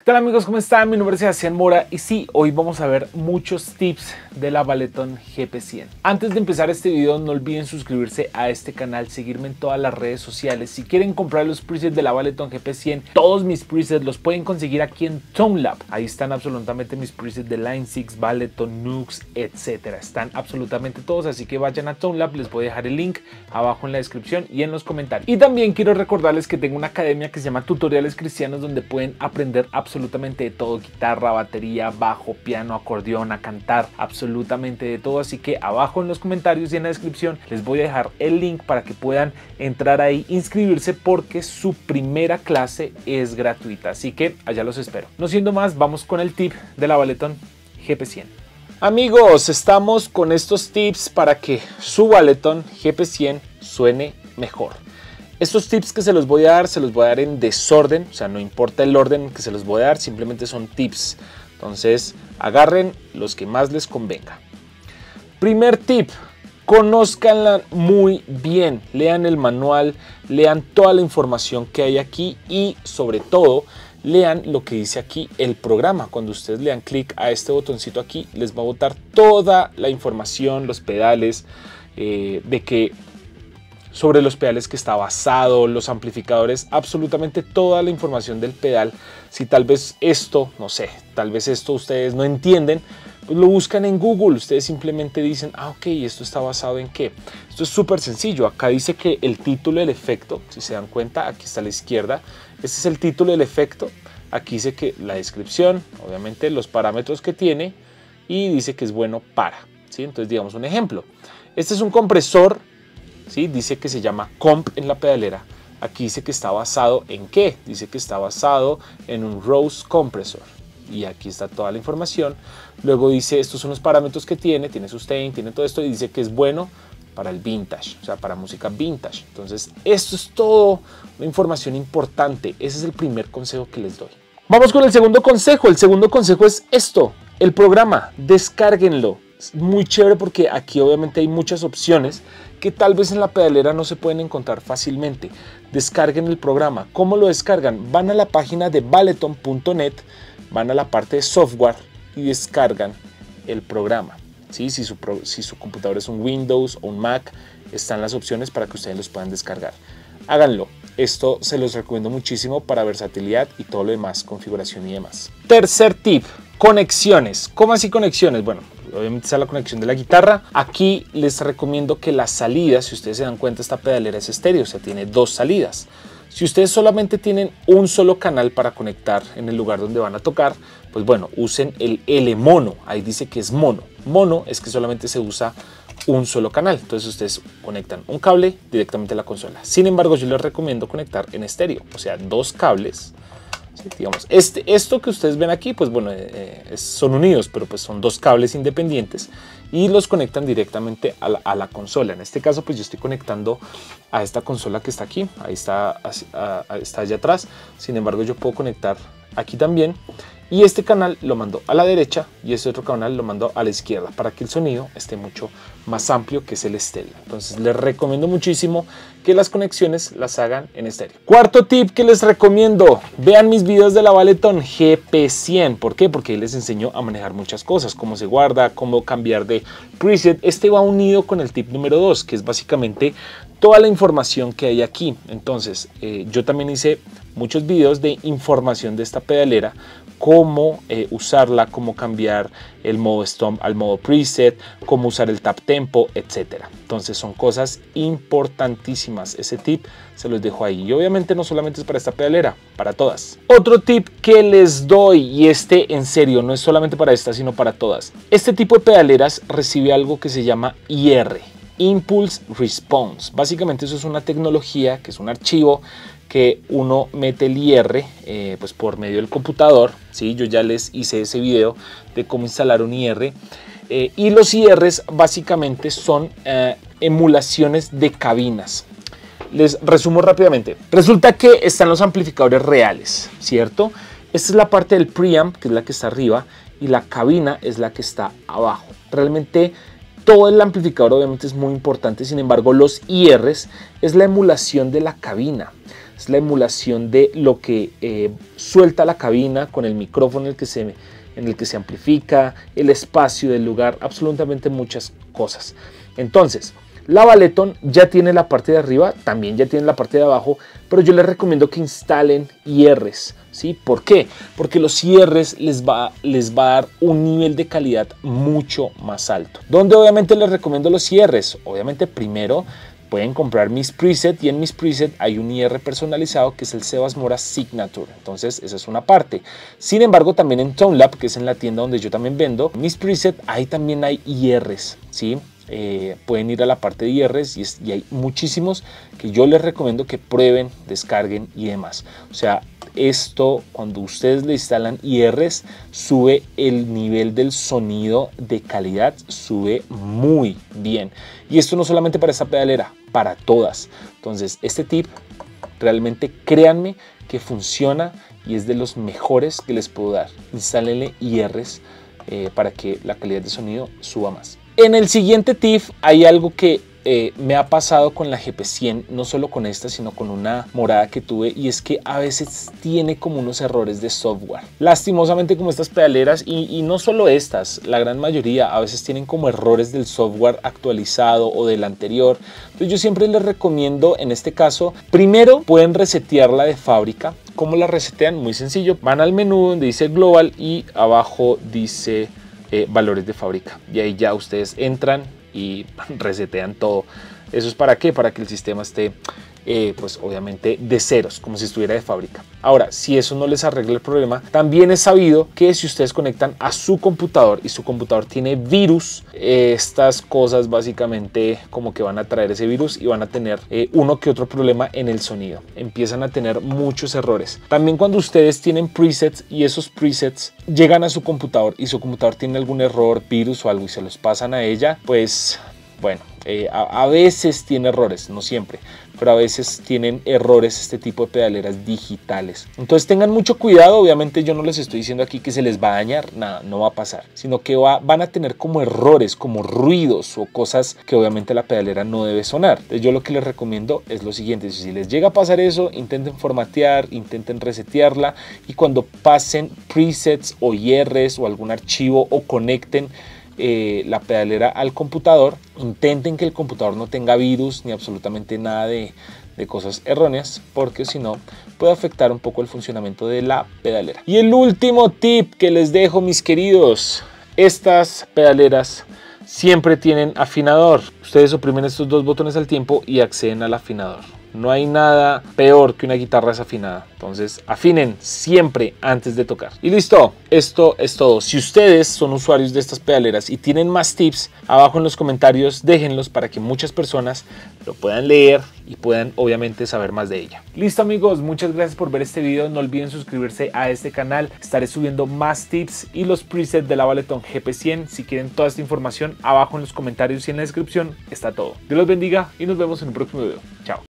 ¿Qué tal amigos? ¿Cómo están? Mi nombre es Sebastián Mora y sí, hoy vamos a ver muchos tips de la Ableton GP100. Antes de empezar este video, no olviden suscribirse a este canal, seguirme en todas las redes sociales. Si quieren comprar los presets de la Ableton GP100, todos mis presets los pueden conseguir aquí en ToneLab. Ahí están absolutamente mis presets de Line 6, Ableton, Nux, etcétera. Están absolutamente todos, así que vayan a ToneLab. Les voy a dejar el link abajo en la descripción y en los comentarios. Y también quiero recordarles que tengo una academia que se llama Tutoriales Cristianos, donde pueden aprender absolutamente de todo: guitarra, batería, bajo, piano, acordeón, a cantar, absolutamente de todo. Así que abajo en los comentarios y en la descripción les voy a dejar el link para que puedan entrar ahí, inscribirse, porque su primera clase es gratuita. Así que allá los espero. No siendo más, vamos con el tip de la Ableton GP100. Amigos, estamos con estos tips para que su Ableton GP100 suene mejor. Estos tips que se los voy a dar en desorden, o sea, no importa el orden que se los voy a dar, simplemente son tips. Entonces, agarren los que más les convenga. Primer tip, conózcanla muy bien, lean el manual, lean toda la información que hay aquí y sobre todo, lean lo que dice aquí el programa. Cuando ustedes le dan clic a este botoncito aquí, les va a botar toda la información, los pedales, sobre los pedales que está basado, los amplificadores, absolutamente toda la información del pedal. Si tal vez esto, no sé, tal vez esto ustedes no entienden, pues lo buscan en Google. Ustedes simplemente dicen, ok, ¿esto está basado en qué? Esto es súper sencillo. Acá dice que el título del efecto, si se dan cuenta, aquí está a la izquierda, este es el título del efecto. Aquí dice que la descripción, obviamente los parámetros que tiene, y dice que es bueno para, ¿sí? Entonces digamos un ejemplo. Este es un compresor, ¿sí? Dice que se llama Comp en la pedalera. Aquí dice que está basado en qué. Dice que está basado en un Rose Compressor. Y aquí está toda la información. Luego dice, estos son los parámetros que tiene sustain, tiene todo esto, y dice que es bueno para el vintage, o sea, para música vintage. Entonces, esto es todo una información importante. Ese es el primer consejo que les doy. Vamos con el segundo consejo. El segundo consejo es esto: el programa, descárguenlo. Es muy chévere porque aquí obviamente hay muchas opciones que tal vez en la pedalera no se pueden encontrar fácilmente. Descarguen el programa. ¿Cómo lo descargan? Van a la página de ableton.net, van a la parte de software y descargan el programa. ¿Sí? Si su computador es un Windows o un Mac, están las opciones para que ustedes los puedan descargar. Háganlo. Esto se los recomiendo muchísimo para versatilidad y todo lo demás, configuración y demás. Tercer tip, conexiones. ¿Cómo así conexiones? Bueno, obviamente está la conexión de la guitarra. Aquí les recomiendo que las salidas, si ustedes se dan cuenta, esta pedalera es estéreo, o sea, tiene dos salidas. Si ustedes solamente tienen un solo canal para conectar en el lugar donde van a tocar, pues bueno, usen el L mono. Ahí dice que es mono. Mono es que solamente se usa un solo canal. Entonces ustedes conectan un cable directamente a la consola. Sin embargo, yo les recomiendo conectar en estéreo, o sea, dos cables. Sí, digamos, esto que ustedes ven aquí, pues bueno, son unidos, pero pues son dos cables independientes y los conectan directamente a la consola. En este caso, pues yo estoy conectando a esta consola que está aquí. Ahí está allá atrás. Sin embargo, yo puedo conectar aquí también. Y este canal lo mando a la derecha y este otro canal lo mando a la izquierda para que el sonido esté mucho más amplio, que es el estéreo. Entonces les recomiendo muchísimo que las conexiones las hagan en estéreo. Cuarto tip que les recomiendo: vean mis videos de la Ableton GP100. ¿Por qué? Porque ahí les enseño a manejar muchas cosas, cómo se guarda, cómo cambiar de preset. Este va unido con el tip número 2, que es básicamente toda la información que hay aquí. Entonces yo también hice muchos videos de información de esta pedalera, cómo usarla, cómo cambiar el modo stomp al modo preset, cómo usar el tap tempo, etcétera. Entonces son cosas importantísimas. Ese tip se los dejo ahí. Y obviamente no solamente es para esta pedalera, para todas. Otro tip que les doy, y este en serio no es solamente para esta, sino para todas. Este tipo de pedaleras recibe algo que se llama IR, Impulse Response. Básicamente eso es una tecnología, que es un archivo que uno mete el IR pues por medio del computador. ¿Sí? Yo ya les hice ese video de cómo instalar un IR. Y los IRs básicamente son emulaciones de cabinas. Les resumo rápidamente. Resulta que están los amplificadores reales, ¿cierto? Esta es la parte del preamp, que es la que está arriba, y la cabina es la que está abajo. Realmente todo el amplificador obviamente es muy importante. Sin embargo, los IRs es la emulación de la cabina. es la emulación de lo que suelta la cabina con el micrófono en el que se amplifica, el espacio del lugar, absolutamente muchas cosas. Entonces, la Valeton ya tiene la parte de arriba, también ya tiene la parte de abajo, pero yo les recomiendo que instalen IRs, ¿sí? ¿Por qué? Porque los IRs les va a dar un nivel de calidad mucho más alto. ¿Dónde obviamente les recomiendo los IRs? Obviamente primero pueden comprar Mis Preset, y en Mis Preset hay un IR personalizado que es el Sebas Mora Signature. Entonces esa es una parte. Sin embargo, también en ToneLab, que es en la tienda donde yo también vendo Mis Preset, ahí también hay IRs, ¿sí? Pueden ir a la parte de IRs y hay muchísimos que yo les recomiendo que prueben, descarguen y demás. O sea, esto, cuando ustedes le instalan IRs, sube el nivel del sonido de calidad, sube muy bien. Y esto no solamente para esta pedalera, para todas. Entonces, este tip realmente créanme que funciona y es de los mejores que les puedo dar. Instálenle IRs para que la calidad de sonido suba más. En el siguiente tip hay algo que me ha pasado con la GP100, no solo con esta, sino con una morada que tuve, y es que a veces tiene como unos errores de software. Lastimosamente, como estas pedaleras, y no solo estas, la gran mayoría a veces tienen como errores del software actualizado o del anterior. Entonces yo siempre les recomiendo, en este caso, primero pueden resetearla de fábrica. ¿Cómo la resetean? Muy sencillo, van al menú donde dice Global y abajo dice valores de fábrica, y ahí ya ustedes entran y resetean todo. ¿Eso es para qué? Para que el sistema esté pues obviamente de ceros, como si estuviera de fábrica. Ahora, si eso no les arregla el problema, también es sabido que si ustedes conectan a su computador y su computador tiene virus, estas cosas básicamente como que van a traer ese virus y van a tener uno que otro problema en el sonido. Empiezan a tener muchos errores. También cuando ustedes tienen presets y esos presets llegan a su computador y su computador tiene algún error, virus o algo y se los pasan a ella, pues bueno, a veces tiene errores, no siempre, pero a veces tienen errores este tipo de pedaleras digitales. Entonces tengan mucho cuidado. Obviamente yo no les estoy diciendo aquí que se les va a dañar, nada, no va a pasar, sino que van a tener como errores, como ruidos o cosas que obviamente la pedalera no debe sonar. Entonces yo lo que les recomiendo es lo siguiente: si les llega a pasar eso, intenten formatear, intenten resetearla, y cuando pasen presets o IRs o algún archivo o conecten la pedalera al computador, intenten que el computador no tenga virus ni absolutamente nada de cosas erróneas, porque si no puede afectar un poco el funcionamiento de la pedalera. Y el último tip que les dejo, mis queridos: estas pedaleras siempre tienen afinador. Ustedes oprimen estos dos botones al tiempo y acceden al afinador. No hay nada peor que una guitarra desafinada. Entonces afinen siempre antes de tocar. Y listo, esto es todo. Si ustedes son usuarios de estas pedaleras y tienen más tips, abajo en los comentarios déjenlos para que muchas personas lo puedan leer y puedan obviamente saber más de ella. Listo, amigos, muchas gracias por ver este video. No olviden suscribirse a este canal. Estaré subiendo más tips y los presets de la Valeton GP100. Si quieren toda esta información, abajo en los comentarios y en la descripción está todo. Dios los bendiga y nos vemos en un próximo video. Chao.